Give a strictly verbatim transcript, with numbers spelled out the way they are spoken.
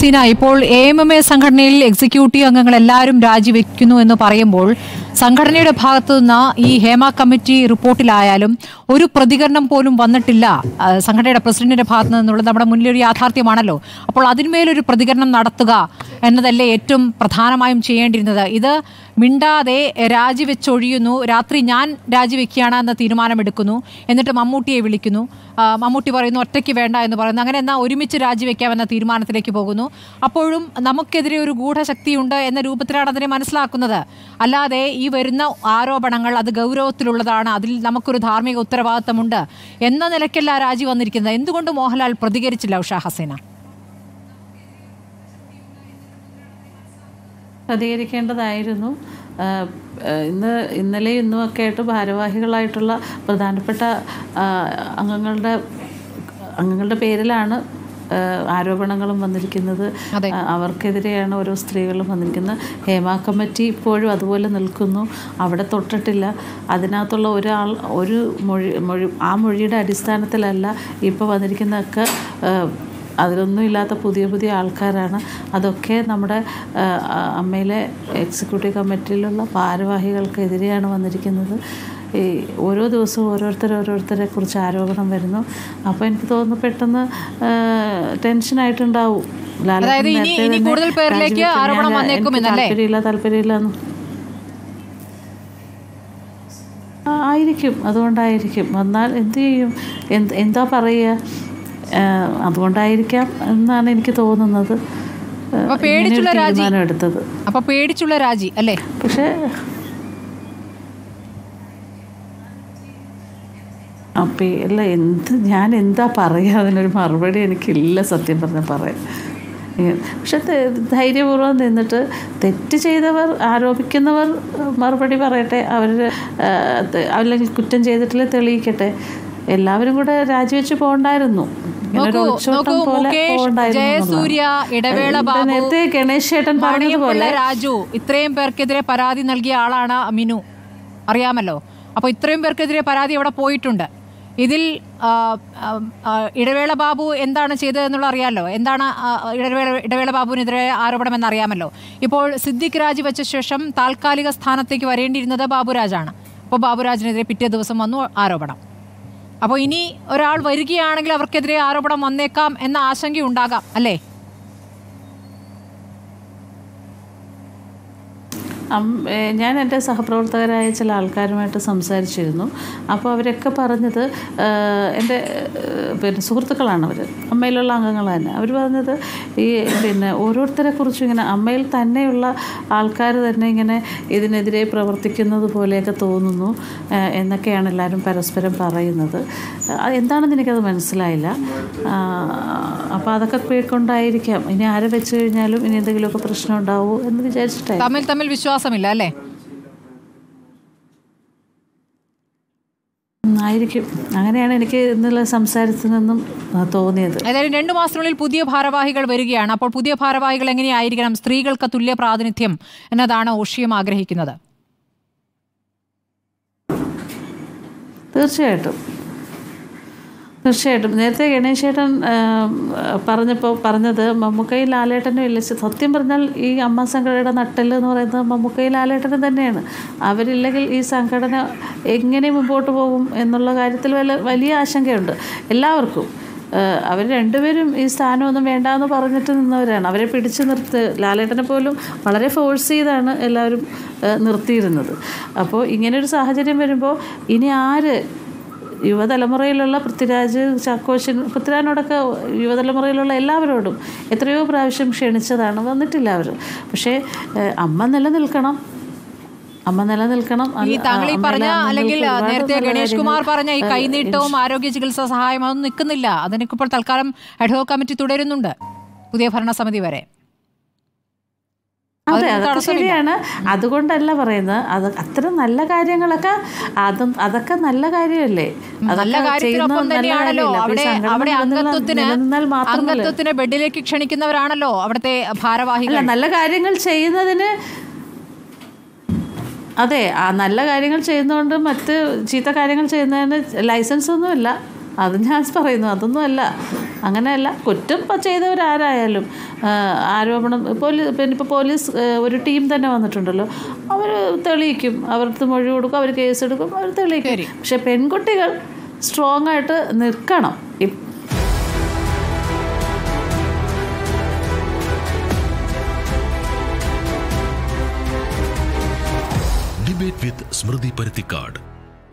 ഹസീന, ഇപ്പോൾ A M M A സംഘടനയിൽ executive അംഗങ്ങൾ എല്ലാവരും രാജിവെക്കുന്നു എന്ന് പറയുമ്പോൾ സംഘടനയുടെ ഭാഗത്തു നിന്ന് ഈ ഹേമ കമ്മിറ്റി റിപ്പോർട്ടിലായാലും ഒരു പ്രതികരണം പോലും വന്നിട്ടില്ല. സംഘടനയുടെ പ്രസിഡന്റിന്റെ ഭാഗത്തു നിന്നുള്ളത് നമ്മുടെ മുന്നിലൊരു യാഥാർത്ഥ്യമാണല്ലോ. അപ്പോൾ അതിന്മേലൊരു പ്രതികരണം നടത്തുക എന്നതല്ലേ ഏറ്റവും പ്രധാനമായും ചെയ്യേണ്ടിയിരുന്നത്. ഇത് മിണ്ടാതെ രാജിവെച്ചൊഴിയുന്നു, രാത്രി ഞാൻ രാജിവെക്കുകയാണ് എന്ന തീരുമാനമെടുക്കുന്നു, എന്നിട്ട് മമ്മൂട്ടിയെ വിളിക്കുന്നു, മമ്മൂട്ടി പറയുന്നു ഒറ്റയ്ക്ക് വേണ്ട എന്ന് പറയുന്നു, അങ്ങനെ എന്നാൽ ഒരുമിച്ച് രാജിവെക്കാമെന്ന തീരുമാനത്തിലേക്ക് പോകുന്നു. അപ്പോഴും നമുക്കെതിരെ ഒരു ഗൂഢശക്തിയുണ്ട് എന്ന രൂപത്തിലാണ് അതിനെ മനസ്സിലാക്കുന്നത്. അല്ലാതെ ഈ വരുന്ന ആരോപണങ്ങൾ അത് ഗൗരവത്തിലുള്ളതാണ്, അതിൽ നമുക്കൊരു ധാർമ്മിക ഉത്തരവാദിത്തമുണ്ട് എന്ന നിലയ്ക്കല്ല രാജി വന്നിരിക്കുന്നത്. എന്തുകൊണ്ട് മോഹൻലാൽ പ്രതികരിച്ചില്ല ഉഷ ഹസീന? പ്രതികരിക്കേണ്ടതായിരുന്നു. ഇന്ന് ഇന്നലെ ഇന്നുമൊക്കെ ആയിട്ട് ഭാരവാഹികളായിട്ടുള്ള പ്രധാനപ്പെട്ട അംഗങ്ങളുടെ അംഗങ്ങളുടെ പേരിലാണ് ആരോപണങ്ങളും വന്നിരിക്കുന്നത്. അവർക്കെതിരെയാണ് ഓരോ സ്ത്രീകളും വന്നിരിക്കുന്നത്. ഹേമ കമ്മിറ്റി ഇപ്പോഴും അതുപോലെ നിൽക്കുന്നു, അവിടെ തൊട്ടിട്ടില്ല. അതിനകത്തുള്ള ഒരാൾ ഒരു മൊഴി മൊഴി ആ മൊഴിയുടെ അടിസ്ഥാനത്തിലല്ല ഇപ്പോൾ വന്നിരിക്കുന്നതൊക്കെ. അതിലൊന്നും ഇല്ലാത്ത പുതിയ പുതിയ ആൾക്കാരാണ്. അതൊക്കെ നമ്മുടെ അമ്മയിലെ എക്സിക്യൂട്ടീവ് കമ്മിറ്റിയിലുള്ള ഭാരവാഹികൾക്കെതിരെയാണ് വന്നിരിക്കുന്നത്. ഈ ഓരോ ദിവസവും ഓരോരുത്തർ ഓരോരുത്തരെ കുറിച്ച് ആരോപണം വരുന്നു. അപ്പോൾ എനിക്ക് തോന്നുന്നു പെട്ടെന്ന് ടെൻഷനായിട്ടുണ്ടാവും. താല്പര്യമില്ല താല്പര്യമില്ല ആയിരിക്കും. അതുകൊണ്ടായിരിക്കും. വന്നാൽ എന്ത് ചെയ്യും, എന്ത് എന്താ പറയുക, അതുകൊണ്ടായിരിക്കാം എന്നാണ് എനിക്ക് തോന്നുന്നത് തീരുമാനം എടുത്തത്. അപ്പൊ പേടിച്ചുള്ള രാജി അല്ലേ? പക്ഷേ അപ്പം അല്ല, എന്ത് ഞാൻ എന്താ പറയുക, അതിനൊരു മറുപടി എനിക്കില്ല സത്യം പറഞ്ഞ പറയാൻ. പക്ഷെ ധൈര്യപൂർവ്വം നിന്നിട്ട് തെറ്റ് ചെയ്തവർ ആരോപിക്കുന്നവർ മറുപടി പറയട്ടെ, അവർ അല്ലെങ്കിൽ കുറ്റം ചെയ്തിട്ടില്ല തെളിയിക്കട്ടെ. എല്ലാവരും കൂടെ രാജിവെച്ച് പോകണ്ടായിരുന്നു. നേരത്തെ ഗണേശ് ചേട്ടൻ പറഞ്ഞതുപോലെ രാജു ഇത്രയും പേർക്കെതിരെ പരാതി നൽകിയ ആളാണ് മിനു, അറിയാമല്ലോ. അപ്പോൾ ഇത്രയും പേർക്കെതിരെ പരാതി അവിടെ പോയിട്ടുണ്ട്. ഇതിൽ ഇടവേള ബാബു എന്താണ് ചെയ്തതെന്നുള്ള അറിയാമല്ലോ. എന്താണ് ഇടവേള ഇടവേള ബാബുവിനെതിരെ ആരോപണം എന്നറിയാമല്ലോ. ഇപ്പോൾ സിദ്ദിഖ് രാജിവെച്ച ശേഷം താൽക്കാലിക സ്ഥാനത്തേക്ക് വരേണ്ടിയിരുന്നത് ബാബുരാജാണ്. അപ്പോൾ ബാബുരാജിനെതിരെ പിറ്റേ ദിവസം വന്നു ആരോപണം. അപ്പോൾ ഇനി ഒരാൾ വരികയാണെങ്കിൽ അവർക്കെതിരെ ആരോപണം വന്നേക്കാം എന്ന ആശങ്കയുണ്ടാകാം അല്ലേ? ഞാൻ എൻ്റെ സഹപ്രവർത്തകരായ ചില ആൾക്കാരുമായിട്ട് സംസാരിച്ചിരുന്നു. അപ്പോൾ അവരൊക്കെ പറഞ്ഞത്, എൻ്റെ പിന്നെ സുഹൃത്തുക്കളാണ് അവർ, അമ്മയിലുള്ള അംഗങ്ങൾ തന്നെ. അവർ പറഞ്ഞത് ഈ പിന്നെ ഓരോരുത്തരെ കുറിച്ചും ഇങ്ങനെ അമ്മയിൽ തന്നെയുള്ള ആൾക്കാർ തന്നെ ഇങ്ങനെ ഇതിനെതിരെ പ്രവർത്തിക്കുന്നത് പോലെയൊക്കെ തോന്നുന്നു എന്നൊക്കെയാണ് എല്ലാവരും പരസ്പരം പറയുന്നത്. എന്താണെന്ന് എനിക്കത് മനസ്സിലായില്ല. അപ്പോൾ അതൊക്കെ പോയിക്കൊണ്ടായിരിക്കാം ഇനി ആരെ വെച്ച് കഴിഞ്ഞാലും ഇനി എന്തെങ്കിലുമൊക്കെ പ്രശ്നം ഉണ്ടാവുമോ എന്ന് വിചാരിച്ചിട്ടായി. തമ്മിൽ തമ്മിൽ വിശ്വാസമില്ല അല്ലേ? ആയിരിക്കും. അങ്ങനെയാണ് എനിക്ക് ഇന്നുള്ള സംസാരത്തിൽ നിന്നും തോന്നിയത്. ഏതായാലും രണ്ടു മാസത്തിനുള്ളിൽ പുതിയ ഭാരവാഹികൾ വരികയാണ്. അപ്പോൾ പുതിയ ഭാരവാഹികൾ എങ്ങനെയായിരിക്കണം? സ്ത്രീകൾക്ക് തുല്യ പ്രാതിനിധ്യം എന്നതാണ് ഓഷിയം ആഗ്രഹിക്കുന്നത്. തീർച്ചയായിട്ടും തീർച്ചയായിട്ടും നേരത്തെ ഗണേശ് ചേട്ടൻ പറഞ്ഞപ്പോൾ പറഞ്ഞത് മമ്മൂക്കയും ലാലേട്ടനും ഇല്ല. സത്യം പറഞ്ഞാൽ ഈ അമ്മ സംഘടനയുടെ നട്ടെല്ല് എന്ന് പറയുന്നത് മമ്മൂക്കയും ലാലേട്ടനും തന്നെയാണ്. അവരില്ലെങ്കിൽ ഈ സംഘടന എങ്ങനെ മുമ്പോട്ട് പോകും എന്നുള്ള കാര്യത്തിൽ വല്ല വലിയ ആശങ്കയുണ്ട് എല്ലാവർക്കും. അവർ രണ്ടുപേരും ഈ സ്ഥാനമൊന്നും വേണ്ടാന്ന് പറഞ്ഞിട്ട് നിന്നവരാണ്. അവരെ പിടിച്ചു നിർത്ത് ലാലേട്ടനെ പോലും വളരെ ഫോഴ്സ് ചെയ്താണ് എല്ലാവരും നിർത്തിയിരുന്നത്. അപ്പോൾ ഇങ്ങനൊരു സാഹചര്യം വരുമ്പോൾ ഇനി ആര് യുവതലമുറയിലുള്ള പൃഥ്വിരാജ്, ചാക്കോച്ചൻ, പൃഥ്വിരാജിനോടൊക്കെ യുവതലമുറയിലുള്ള എല്ലാവരോടും എത്രയോ പ്രാവശ്യം ക്ഷണിച്ചതാണ്, വന്നിട്ടില്ല അവർ. പക്ഷേ അമ്മ നിലനിൽക്കണം, അമ്മ നിലനിൽക്കണം. ഈ താങ്കൾ ഈ പറഞ്ഞ അല്ലെങ്കിൽ നേരത്തെ ഗണേഷ് കുമാർ പറഞ്ഞ ഈ കൈനീട്ടവും ആരോഗ്യ ചികിത്സാ സഹായം അതൊന്നും നിൽക്കുന്നില്ല. അതിനിപ്പോൾ തൽക്കാലം അഡ്ഹോക് കമ്മിറ്റി തുടരുന്നുണ്ട് പുതിയ ഭരണസമിതി വരെ. അതെ, അതൊക്കെ ശരിയാണ്. അതുകൊണ്ടല്ല പറയുന്നത്, അത് അത്തരം നല്ല കാര്യങ്ങളൊക്കെ അതും അതൊക്കെ നല്ല കാര്യമല്ലേ. അംഗത്വത്തിന് ബെഡിലേക്ക് ക്ഷണിക്കുന്നവരാണല്ലോ അവിടുത്തെ ഭാരവാഹികൾ. നല്ല കാര്യങ്ങൾ ചെയ്യുന്നതിന് അതെ ആ നല്ല കാര്യങ്ങൾ ചെയ്യുന്നതുകൊണ്ട് മറ്റ് ചീത്ത കാര്യങ്ങൾ ചെയ്യുന്നതിന് ലൈസൻസ് ഒന്നുമില്ല. അത് ഞാൻ പറയുന്നു അതൊന്നുമല്ല, അങ്ങനെയല്ല. കുറ്റം ചെയ്തവരാരായാലും ആരോപണം പോലീസ് പിന്നെ ഇപ്പോൾ പോലീസ് ഒരു ടീം തന്നെ വന്നിട്ടുണ്ടല്ലോ, അവർ തെളിയിക്കും, അവർക്ക് മൊഴി കൊടുക്കും, അവർ കേസെടുക്കും, അവർ തെളിയിക്കും. പക്ഷെ പെൺകുട്ടികൾ സ്ട്രോങ് ആയിട്ട് നിൽക്കണം. Debate with Smriti Paruthikad.